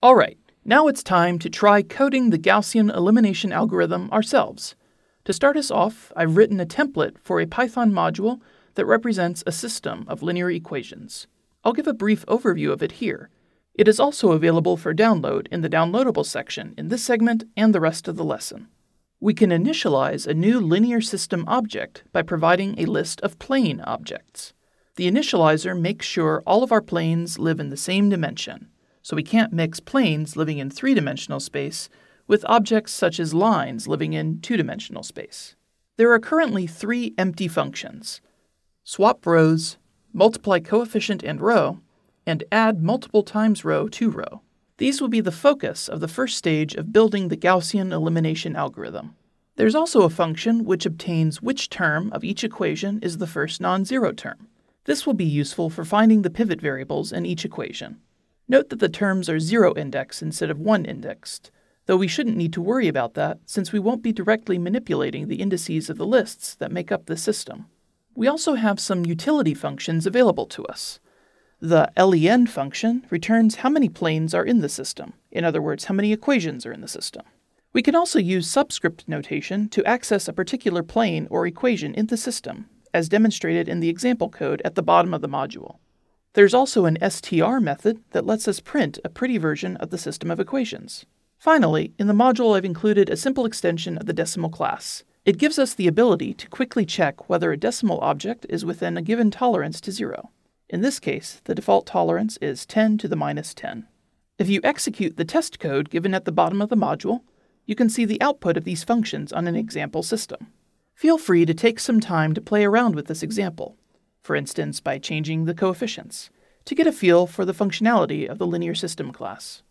Alright, now it's time to try coding the Gaussian elimination algorithm ourselves. To start us off, I've written a template for a Python module that represents a system of linear equations. I'll give a brief overview of it here. It is also available for download in the downloadable section in this segment and the rest of the lesson. We can initialize a new LinearSystem object by providing a list of plane objects. The initializer makes sure all of our planes live in the same dimension, so we can't mix planes living in three-dimensional space with objects such as lines living in two-dimensional space. There are currently three empty functions: swap rows, multiply coefficient and row, and add multiple times row to row. These will be the focus of the first stage of building the Gaussian elimination algorithm. There's also a function which obtains which term of each equation is the first non-zero term. This will be useful for finding the pivot variables in each equation. Note that the terms are 0 indexed instead of 1 indexed, though we shouldn't need to worry about that since we won't be directly manipulating the indices of the lists that make up this system. We also have some utility functions available to us. The len function returns how many planes are in the system, in other words, how many equations are in the system. We can also use subscript notation to access a particular plane or equation in the system, as demonstrated in the example code at the bottom of the module. There's also an str method that lets us print a pretty version of the system of equations. Finally, in the module I've included a simple extension of the decimal class. It gives us the ability to quickly check whether a decimal object is within a given tolerance to 0. In this case, the default tolerance is 10 to the minus 10. If you execute the test code given at the bottom of the module, you can see the output of these functions on an example system. Feel free to take some time to play around with this example, for instance by changing the coefficients, to get a feel for the functionality of the LinearSystem class.